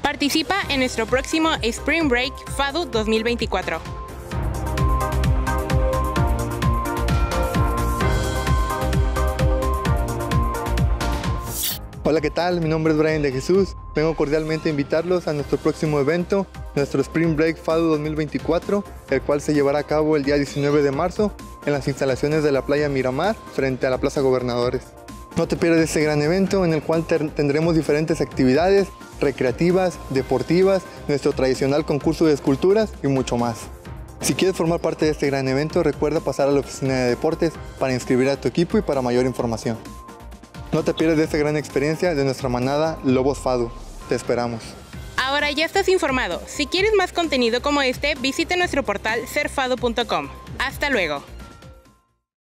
Participa en nuestro próximo Spring Break FADU 2024. Hola, ¿qué tal? Mi nombre es Brian de Jesús. Vengo cordialmente a invitarlos a nuestro próximo evento, nuestro Spring Break FADU 2024, el cual se llevará a cabo el día 19 de marzo en las instalaciones de la playa Miramar, frente a la Plaza Gobernadores. No te pierdas este gran evento en el cual tendremos diferentes actividades recreativas, deportivas, nuestro tradicional concurso de esculturas y mucho más. Si quieres formar parte de este gran evento, recuerda pasar a la oficina de deportes para inscribir a tu equipo y para mayor información. No te pierdas de esta gran experiencia de nuestra manada Lobos FADU. Te esperamos. Ahora ya estás informado. Si quieres más contenido como este, visita nuestro portal serfado.com. Hasta luego.